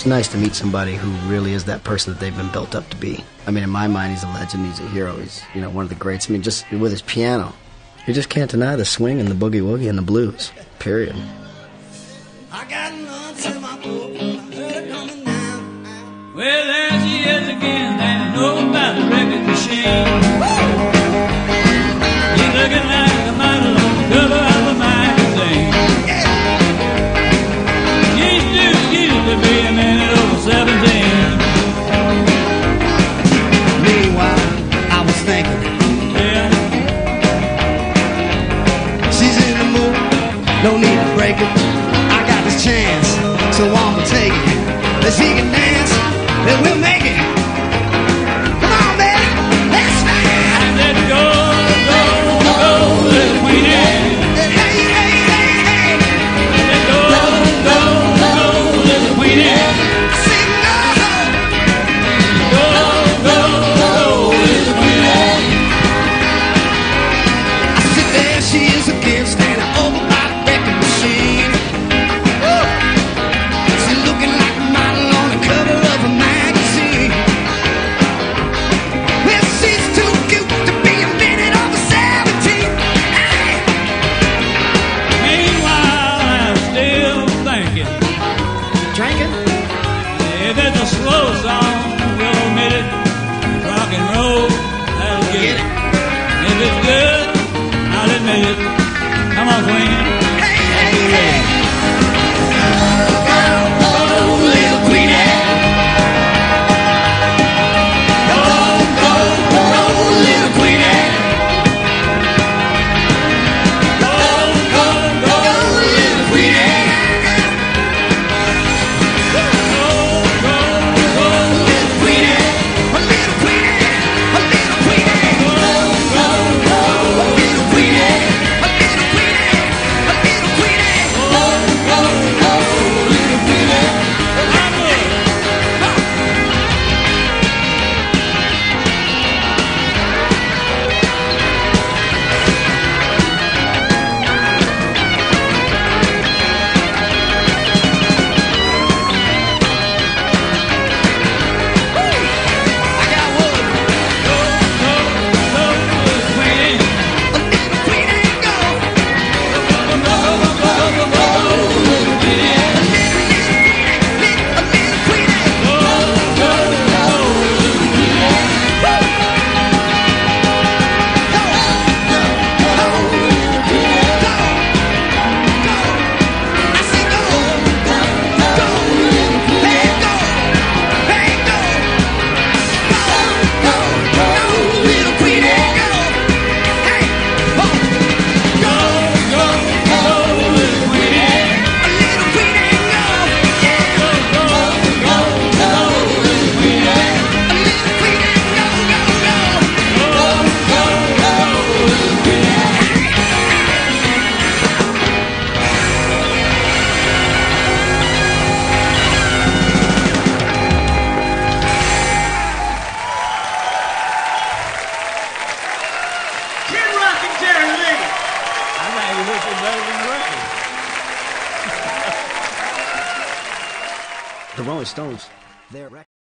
It's nice to meet somebody who really is that person that they've been built up to be. I mean, in my mind, he's a legend. He's a hero. He's, you know, one of the greats. I mean, just with his piano, you just can't deny the swing and the boogie woogie and the blues. Period. I got nuts in my book, I heard it coming down. Well, there she is again, and know about the record machine. She's looking like a model on the cover of a magazine. She's too cute to be a minute over 17. Meanwhile, I was thinking, Yeah, she's in the mood, no need to break it. I got this chance, so I'ma take it. If she can dance, then we'll make it. Come on, baby, let's make it. I said go, go, go, little queenie. Hey, hey, hey, hey. I said go, go, go, little queenie. I said no. Go, go, go, little queenie. I said there she is again, standing over by the record machine. Woo. She's looking like a model on the cover of a magazine. Well, she's too cute to be a minute over 17. Hey. Meanwhile, I'm still thinking. Drinking? If it's a slow song, we'll admit it. Rock and roll, that'll get it. If it's good, I'll admit it. Come on, Queenie. Hey, hey, hey. Go, little Queenie. Go, go, go, little Queenie. Go, go, go, little Queenie. Go, go, Little Queenie. A little Queenie. A little Queenie. Go, go, go, a little Queenie. A little Queenie. A little Queenie. Go, go, go, little Queenie. I got one. go, go, go, little Queenie. A little Queenie. Go. Go, go, go, go, go, go, little Queenie. A little Queenie. Go, go, go, little Queenie. Go, go, go, little Queenie. Go, go, go, go, little Queenie. Go, go, go, little Queenie. Kid Rock and Jerry Lee. I think you look better than the record. The Rolling Stones, their record.